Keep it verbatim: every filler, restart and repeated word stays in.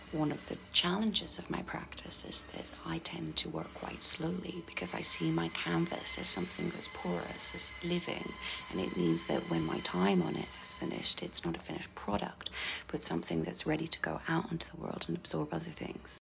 One of the challenges of my practice is that I tend to work quite slowly because I see my canvas as something that's porous, as living, and it means that when my time on it is finished, it's not a finished product, but something that's ready to go out into the world and absorb other things.